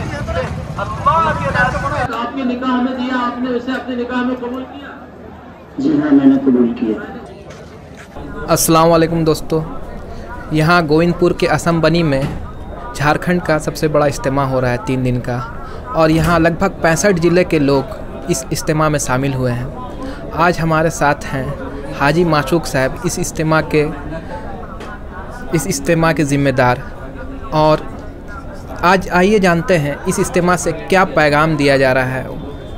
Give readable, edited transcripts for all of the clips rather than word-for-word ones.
आपके निकाह में दिया, आपने उसे अपने निकाह में कबूल किया? जी हाँ, मैंने कबूल किया। अस्सलाम वालेकुम दोस्तों, यहाँ गोविंदपुर के असम बनी में झारखंड का सबसे बड़ा इज्तिमा हो रहा है 3 दिन का, और यहाँ लगभग 65 ज़िले के लोग इस इज्तिमा में शामिल हुए हैं। आज हमारे साथ हैं हाजी माशूक साहब, इस इज्तिमा के ज़िम्मेदार। और आज आइए जानते हैं इस इज्तिमा से क्या पैगाम दिया जा रहा है।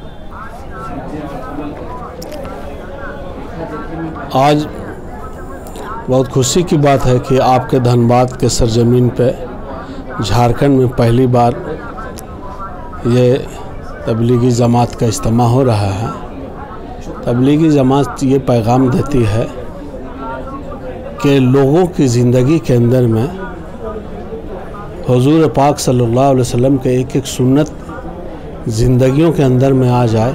आज बहुत खुशी की बात है कि आपके धनबाद के सरजमीन पे झारखंड में पहली बार ये तबलीगी जमात का इज्तिमा हो रहा है। तबलीगी जमात ये पैगाम देती है कि लोगों की ज़िंदगी के अंदर में हुज़ूर पाक सल्लल्लाहु अलैहि वसल्लम के एक एक सुन्नत ज़िंदगियों के अंदर में आ जाए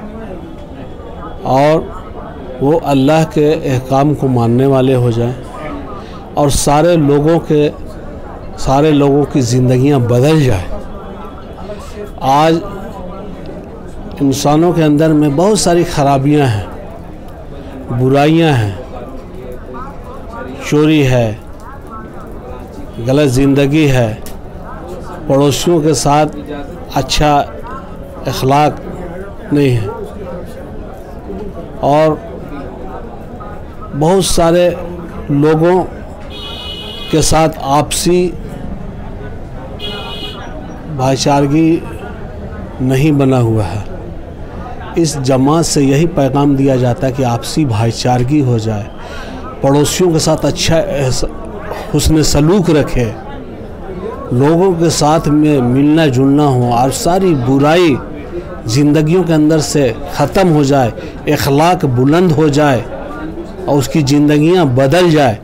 और वो अल्लाह के अहकाम को मानने वाले हो जाएं और सारे लोगों की ज़िंदगियां बदल जाए। आज इंसानों के अंदर में बहुत सारी खराबियां हैं, बुराइयां हैं, चोरी है, गलत ज़िंदगी है, पड़ोसियों के साथ अच्छा अखलाक नहीं है और बहुत सारे लोगों के साथ आपसी भाईचारगी नहीं बना हुआ है। इस जमात से यही पैगाम दिया जाता है कि आपसी भाईचारगी हो जाए, पड़ोसियों के साथ अच्छा हुस्न सलूक रखे, लोगों के साथ में मिलना जुलना हो और सारी बुराई ज़िंदगियों के अंदर से ख़त्म हो जाए, अखलाक बुलंद हो जाए और उसकी ज़िंदगियां बदल जाए।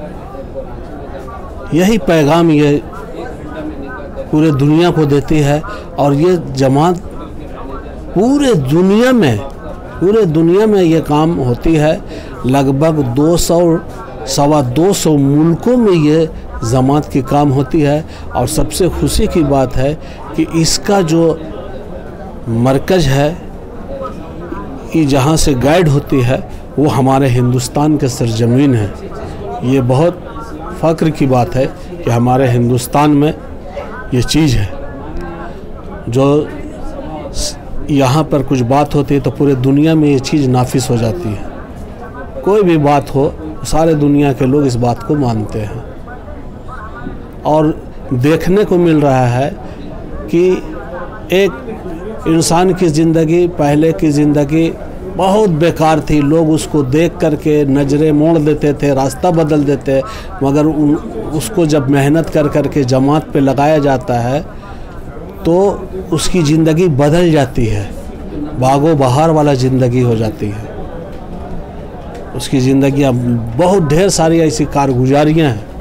यही पैगाम ये पूरे दुनिया को देती है और ये जमात पूरे दुनिया में ये काम होती है। लगभग 200-225 मुल्कों में ये जमात की काम होती है और सबसे खुशी की बात है कि इसका जो मरकज़ है, ये जहाँ से गाइड होती है, वो हमारे हिंदुस्तान के सरजमीन है। ये बहुत फ़ख्र की बात है कि हमारे हिंदुस्तान में ये चीज़ है। जो यहाँ पर कुछ बात होती है तो पूरे दुनिया में ये चीज़ नाफिज हो जाती है। कोई भी बात हो, सारे दुनिया के लोग इस बात को मानते हैं और देखने को मिल रहा है कि एक इंसान की ज़िंदगी, पहले की ज़िंदगी बहुत बेकार थी। लोग उसको देख करके नज़रें मोड़ देते थे, रास्ता बदल देते, मगर उसको जब मेहनत कर के जमात पे लगाया जाता है तो उसकी ज़िंदगी बदल जाती है, बागो बहार वाला ज़िंदगी हो जाती है। उसकी ज़िंदगी अब बहुत ढेर सारी ऐसी कारगुजारियाँ हैं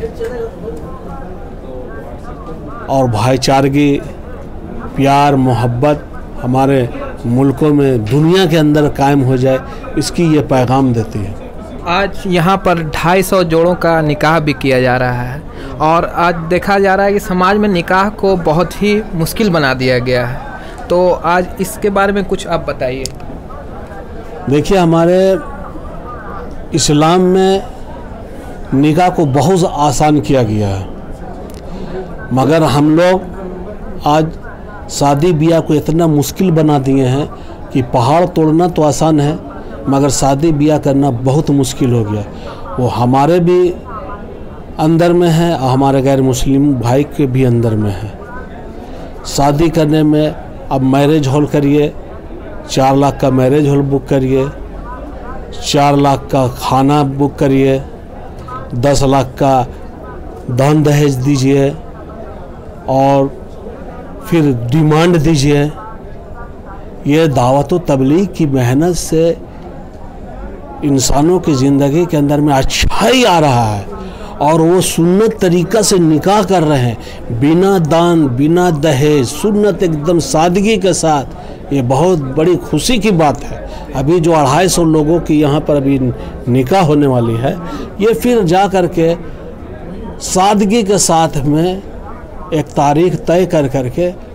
और भाईचारगी, प्यार, मोहब्बत हमारे मुल्कों में, दुनिया के अंदर कायम हो जाए, इसकी ये पैगाम देती है। आज यहाँ पर 250 जोड़ों का निकाह भी किया जा रहा है और आज देखा जा रहा है कि समाज में निकाह को बहुत ही मुश्किल बना दिया गया है। तो आज इसके बारे में कुछ आप बताइए। देखिए, हमारे इस्लाम में निकाह को बहुत आसान किया गया है, मगर हम लोग आज शादी ब्याह को इतना मुश्किल बना दिए हैं कि पहाड़ तोड़ना तो आसान है मगर शादी ब्याह करना बहुत मुश्किल हो गया। वो हमारे भी अंदर में है और हमारे गैर मुस्लिम भाई के भी अंदर में है। शादी करने में अब मैरिज हॉल करिए, 4 लाख का मैरिज हॉल बुक करिए, 4 लाख का खाना बुक करिए, 10 लाख का दान दहेज दीजिए और फिर डिमांड दीजिए। ये दावत व तबलीग की मेहनत से इंसानों की ज़िंदगी के अंदर में अच्छाई आ रहा है और वो सुन्नत तरीक़ा से निकाह कर रहे हैं, बिना दान, बिना दहेज, सुन्नत एकदम सादगी के साथ। ये बहुत बड़ी खुशी की बात है। अभी जो 250 लोगों की यहाँ पर अभी निकाह होने वाली है, ये फिर जा कर के सादगी के साथ में एक तारीख तय कर करके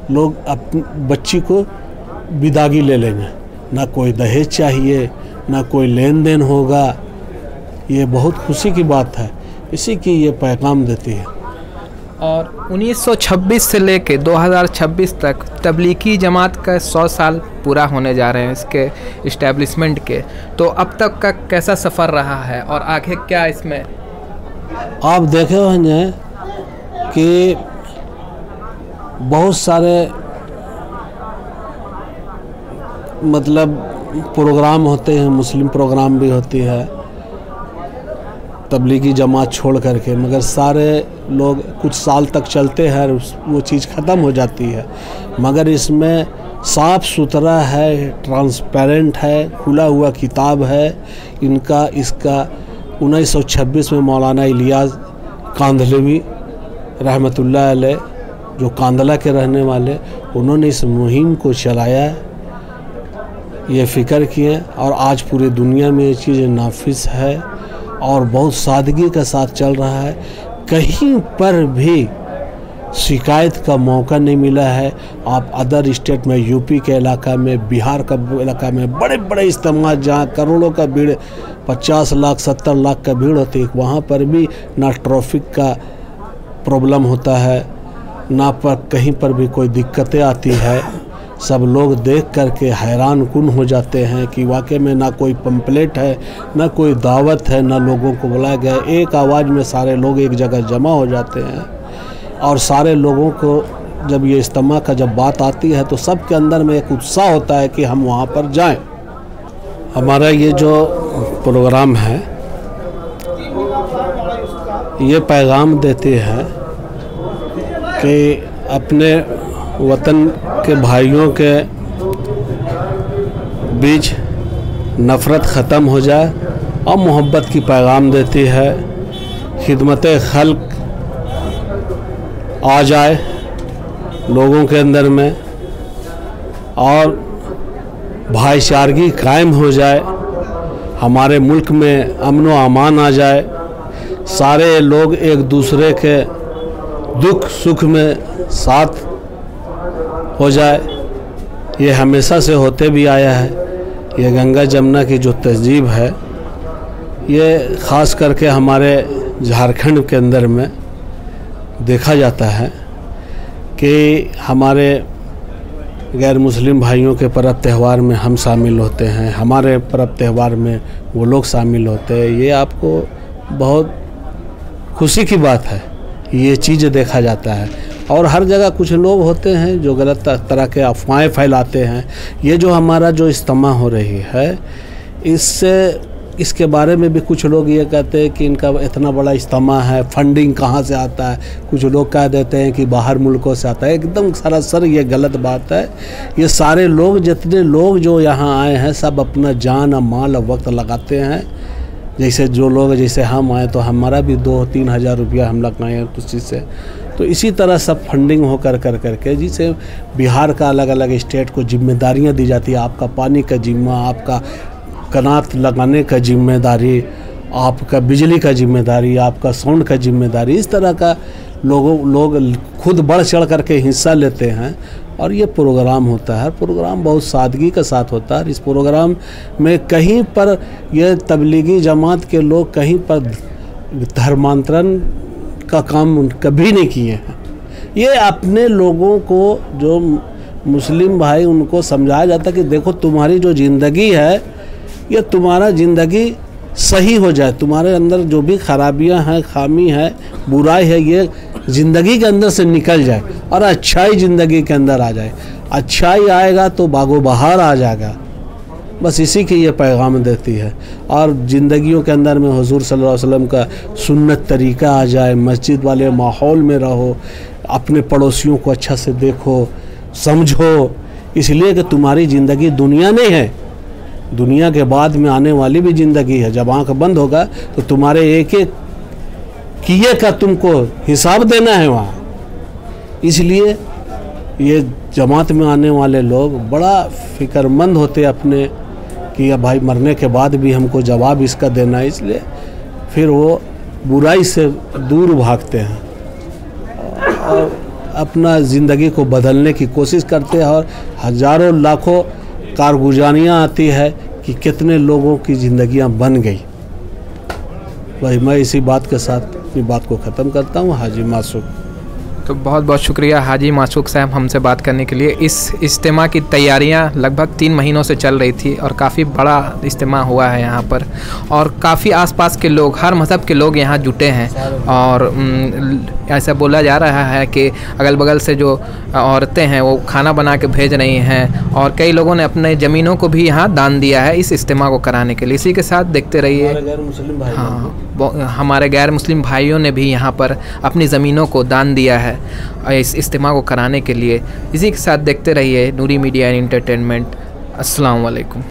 लोग अपनी बच्ची को विदागी ले लेंगे, ना कोई दहेज चाहिए, ना कोई लेन देन होगा। ये बहुत खुशी की बात है, इसी की ये पैगाम देती है। और 1926 से लेके 2026 तक तबलीगी जमात का 100 साल पूरा होने जा रहे हैं इसके इस्टेब्लिशमेंट के। तो अब तक का कैसा सफ़र रहा है और आगे क्या इसमें? आप देखे होंगे कि बहुत सारे मतलब प्रोग्राम होते हैं, मुस्लिम प्रोग्राम भी होती है तबलीगी जमात छोड़ करके, मगर सारे लोग कुछ साल तक चलते हैं, वो चीज़ ख़त्म हो जाती है। मगर इसमें साफ़ सुथरा है, ट्रांसपेरेंट है, खुला हुआ किताब है इनका। इसका 1926 में मौलाना इलियास कांदलवी रहमतुल्लाह अलैह, जो कांदला के रहने वाले, उन्होंने इस मुहिम को चलाया, ये फ़िक्र किए, और आज पूरी दुनिया में ये चीज़ नाफिज है और बहुत सादगी के साथ चल रहा है। कहीं पर भी शिकायत का मौका नहीं मिला है। आप अदर स्टेट में, यूपी के इलाका में, बिहार का इलाका में बड़े बड़े इज्तिमा जहाँ करोड़ों का भीड़, 50 लाख 70 लाख का भीड़ होती है, वहाँ पर भी ना ट्रैफिक का प्रॉब्लम होता है, ना पर कहीं पर भी कोई दिक्कतें आती है। सब लोग देख करके हैरान कुन हो जाते हैं कि वाकई में ना कोई पंपलेट है, ना कोई दावत है, ना लोगों को बुलाया गया। एक आवाज़ में सारे लोग एक जगह जमा हो जाते हैं, और सारे लोगों को जब ये इज्तिमा का जब बात आती है तो सब के अंदर में एक उत्साह होता है कि हम वहाँ पर जाएं। हमारा ये जो प्रोग्राम है ये पैगाम देते हैं कि अपने वतन के भाइयों के बीच नफ़रत ख़त्म हो जाए और मोहब्बत की पैगाम देती है। खिदमत खल्क आ जाए लोगों के अंदर में, और भाईचारगी कायम हो जाए, हमारे मुल्क में अमन व अमान आ जाए, सारे लोग एक दूसरे के दुख सुख में साथ हो जाए। ये हमेशा से होते भी आया है। ये गंगा जमुना की जो तहजीब है, ये ख़ास करके हमारे झारखंड के अंदर में देखा जाता है कि हमारे गैर मुस्लिम भाइयों के पर्व त्यौहार में हम शामिल होते हैं, हमारे पर्व त्यौहार में वो लोग शामिल होते हैं। ये आपको बहुत खुशी की बात है, ये चीज़ देखा जाता है। और हर जगह कुछ लोग होते हैं जो गलत तरह के अफवाहें फैलाते हैं। ये जो हमारा जो इज्तिमा हो रही है, इसके बारे में भी कुछ लोग ये कहते हैं कि इनका इतना बड़ा इज्तिमा है, फंडिंग कहाँ से आता है। कुछ लोग कह देते हैं कि बाहर मुल्कों से आता है। एकदम सरासर ये गलत बात है। ये सारे लोग, जितने लोग जो यहाँ आए हैं, सब अपना जान और माल और वक्त लगाते हैं। जैसे जो लोग, जैसे हम आए तो हमारा भी 2-3 हज़ार रुपया हम लगाए हैं उस चीज़ से। तो इसी तरह सब फंडिंग हो करके जिसे बिहार का अलग अलग स्टेट को जिम्मेदारियां दी जाती है। आपका पानी का जिम्मा, आपका कनात लगाने का जिम्मेदारी, आपका बिजली का जिम्मेदारी, आपका साउंड का जिम्मेदारी, इस तरह का लोग खुद बढ़ चढ़ करके हिस्सा लेते हैं। और ये प्रोग्राम होता है, प्रोग्राम बहुत सादगी के साथ होता है। इस प्रोग्राम में कहीं पर ये तबलीगी जमात के लोग कहीं पर धर्मांतरण का काम कभी नहीं किए हैं। ये अपने लोगों को, जो मुस्लिम भाई, उनको समझाया जाता है कि देखो तुम्हारी जो ज़िंदगी है, ये तुम्हारा ज़िंदगी सही हो जाए, तुम्हारे अंदर जो भी खराबियां हैं, खामी है, बुराई है, ये ज़िंदगी के अंदर से निकल जाए और अच्छाई ज़िंदगी के अंदर आ जाए। अच्छाई आएगा तो बागो बहार आ जाएगा। बस इसी की ये पैगाम देती है। और ज़िंदगियों के अंदर में हुजूर सल्लल्लाहु अलैहि वसल्लम का सुन्नत तरीका आ जाए, मस्जिद वाले माहौल में रहो, अपने पड़ोसियों को अच्छा से देखो, समझो, इसलिए कि तुम्हारी ज़िंदगी दुनिया नहीं है, दुनिया के बाद में आने वाली भी ज़िंदगी है। जब आँख बंद होगा तो तुम्हारे एक एक किए का तुमको हिसाब देना है वहाँ। इसलिए ये जमात में आने वाले लोग बड़ा फ़िक्रमंद होते अपने कि अब भाई मरने के बाद भी हमको जवाब इसका देना है, इसलिए फिर वो बुराई से दूर भागते हैं। और अपना ज़िंदगी को बदलने की कोशिश करते हैं और हज़ारों लाखों कारगुजारियाँ आती है कि कितने लोगों की ज़िंदगियाँ बन गई। भाई मैं इसी बात के साथ अपनी बात को ख़त्म करता हूँ। हाजी मासूक। तो बहुत बहुत शुक्रिया हाजी मासूक साहब हमसे बात करने के लिए। इस इज्तिमा की तैयारियां लगभग 3 महीनों से चल रही थी और काफ़ी बड़ा इज्तिमा हुआ है यहाँ पर, और काफ़ी आसपास के लोग, हर मज़हब के लोग यहाँ जुटे हैं। और ऐसा बोला जा रहा है कि अगल बगल से जो औरतें हैं वो खाना बना के भेज रही हैं, और कई लोगों ने अपने ज़मीनों को भी यहाँ दान दिया है इस इज्तिमा को कराने के लिए। इसी के साथ देखते रहिए, हमारे गैर मुस्लिम भाइयों ने भी यहाँ पर अपनी ज़मीनों को दान दिया है इस इज्तिमा को कराने के लिए। इसी के साथ देखते रहिए नूरी मीडिया एंड एंटरटेनमेंट। अस्सलाम वालेकुम।